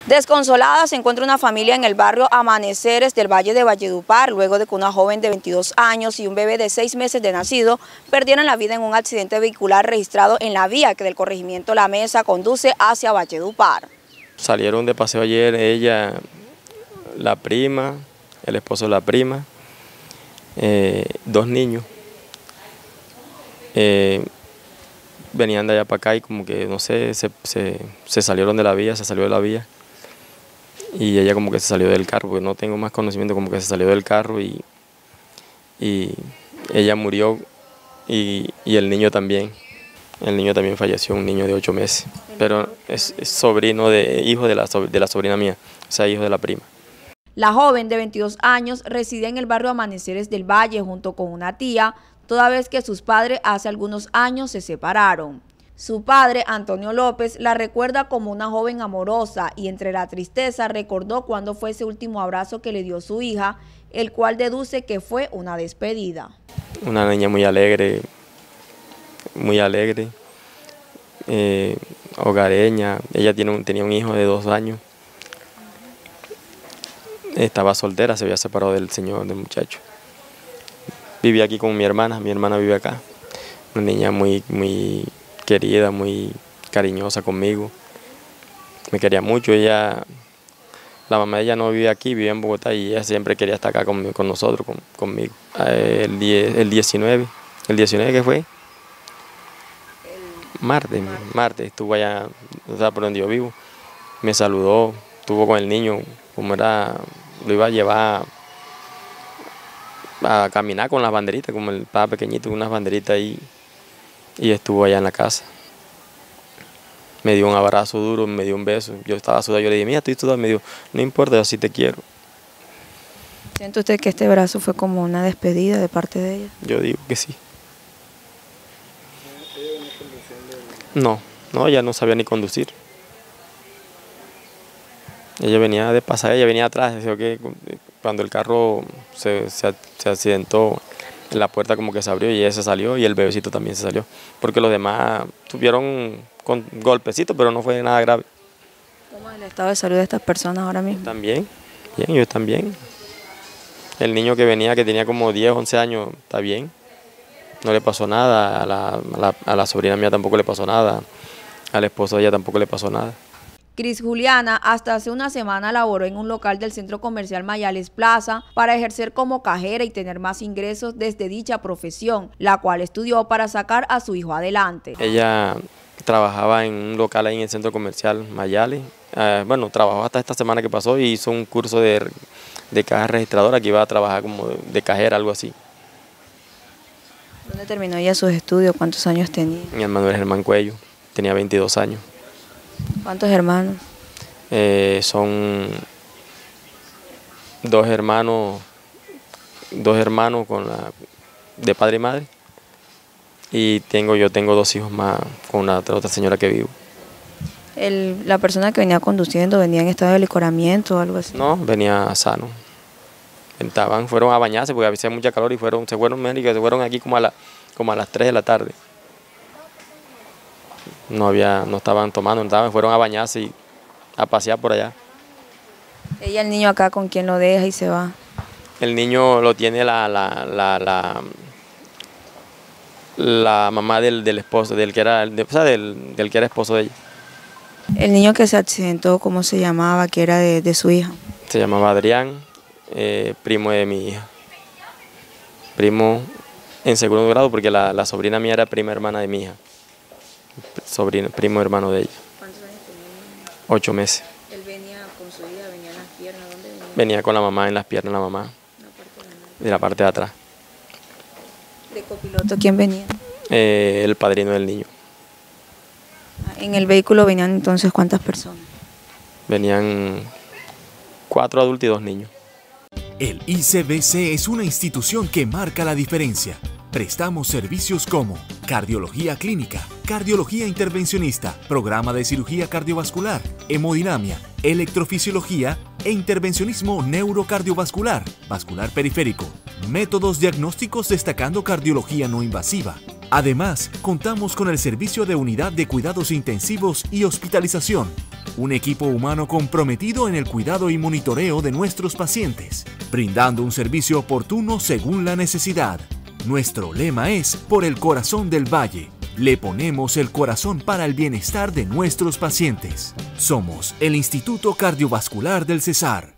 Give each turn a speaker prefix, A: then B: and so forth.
A: Desconsolada se encuentra una familia en el barrio Amaneceres del Valle de Valledupar, luego de que una joven de 22 años y un bebé de 6 meses de nacido perdieran la vida en un accidente vehicular registrado en la vía que del corregimiento La Mesa conduce hacia Valledupar.
B: Salieron de paseo ayer ella, la prima, el esposo de la prima, 2 niños. Venían de allá para acá y como que, no sé, se salieron de la vía, se salió de la vía. Y ella como que se salió del carro, porque no tengo más conocimiento, como que se salió del carro y ella murió y el niño también. El niño también falleció, un niño de 8 meses, pero es sobrino hijo de la sobrina mía, o sea, hijo de la prima.
A: La joven de 22 años reside en el barrio Amaneceres del Valle junto con una tía, toda vez que sus padres hace algunos años se separaron. Su padre, Antonio López, la recuerda como una joven amorosa y entre la tristeza recordó cuándo fue ese último abrazo que le dio su hija, el cual deduce que fue una despedida.
B: Una niña muy alegre, hogareña. Ella tenía un hijo de 2 años. Estaba soltera, se había separado del muchacho. Vivía aquí con mi hermana vive acá. Una niña muy querida, muy cariñosa conmigo. Me quería mucho. La mamá de ella no vive aquí, vive en Bogotá y ella siempre quería estar acá con nosotros, conmigo. El 19 que fue, martes estuvo allá, o sea, por donde yo vivo. Me saludó, estuvo con el niño, lo iba a llevar a caminar con las banderitas, como él estaba pequeñito, con unas banderitas ahí, y estuvo allá en la casa. Me dio un abrazo duro, me dio un beso. Yo estaba sudado, yo le dije, mira, estoy sudado. Me dijo, no importa, yo así te quiero.
A: ¿Siente usted que este abrazo fue como una despedida de parte de ella?
B: Yo digo que sí. No, ella no sabía ni conducir. Ella venía de pasar, ella venía atrás, decía que cuando el carro se accidentó, la puerta como que se abrió y ella se salió y el bebecito también se salió. Porque los demás tuvieron con golpecitos, pero no fue nada grave.
A: ¿Cómo es el estado de salud de estas personas ahora mismo?
B: Están bien, ellos están bien. El niño que venía, que tenía como 10, 11 años, está bien. No le pasó nada, a la sobrina mía tampoco le pasó nada, al esposo de ella tampoco le pasó nada.
A: Cris Juliana hasta hace una semana laboró en un local del centro comercial Mayales Plaza para ejercer como cajera y tener más ingresos desde dicha profesión, la cual estudió para sacar a su hijo adelante.
B: Ella trabajaba en un local ahí en el centro comercial Mayales. Bueno, trabajó hasta esta semana que pasó y hizo un curso de caja registradora, que iba a trabajar como de cajera, algo así.
A: ¿Dónde terminó ella sus estudios? ¿Cuántos años tenía?
B: Mi hermano era Germán Cuello, tenía 22 años.
A: ¿Cuántos hermanos?
B: Son 2 hermanos de padre y madre. Y yo tengo 2 hijos más con otra señora que vivo.
A: ¿La persona que venía conduciendo venía en estado de licoramiento o algo así?
B: No, venía sano. Fueron a bañarse porque había mucha calor y se fueron aquí como a las 3 de la tarde. No estaban tomando, fueron a bañarse y a pasear por allá.
A: ¿Ella, el niño acá, con quién lo deja y se va?
B: El niño lo tiene la mamá del esposo, del que era esposo de ella.
A: ¿El niño que se accidentó, cómo se llamaba, que era de su hija?
B: Se llamaba Adrián, primo de mi hija. Primo en segundo grado, porque la sobrina mía era prima hermana de mi hija. Primo hermano de ella.
A: ¿Cuántos años tenía?
B: 8 meses.
A: ¿Él venía con su hija, venía en las piernas? ¿Dónde venía?
B: Venía con la mamá en las piernas, la mamá. De la parte de atrás.
A: ¿De copiloto quién venía?
B: El padrino del niño.
A: ¿En el vehículo venían entonces cuántas personas?
B: Venían 4 adultos y 2 niños.
C: El ICBC es una institución que marca la diferencia. Prestamos servicios como cardiología clínica, cardiología intervencionista, programa de cirugía cardiovascular, hemodinamia, electrofisiología e intervencionismo neurocardiovascular, vascular periférico, métodos diagnósticos destacando cardiología no invasiva. Además, contamos con el servicio de unidad de cuidados intensivos y hospitalización. un equipo humano comprometido en el cuidado y monitoreo de nuestros pacientes, brindando un servicio oportuno según la necesidad. Nuestro lema es Por el corazón del Valle. Le ponemos el corazón para el bienestar de nuestros pacientes. Somos el Instituto Cardiovascular del Cesar.